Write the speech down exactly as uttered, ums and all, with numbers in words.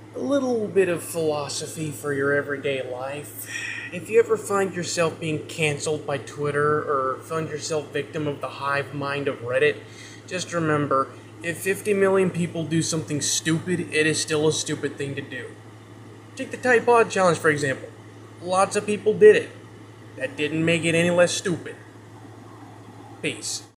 A little bit of philosophy for your everyday life. If you ever find yourself being canceled by Twitter or find yourself victim of the hive mind of Reddit, just remember, if fifty million people do something stupid, it is still a stupid thing to do. Take the Tide Pod Challenge, for example. Lots of people did it. That didn't make it any less stupid. Peace.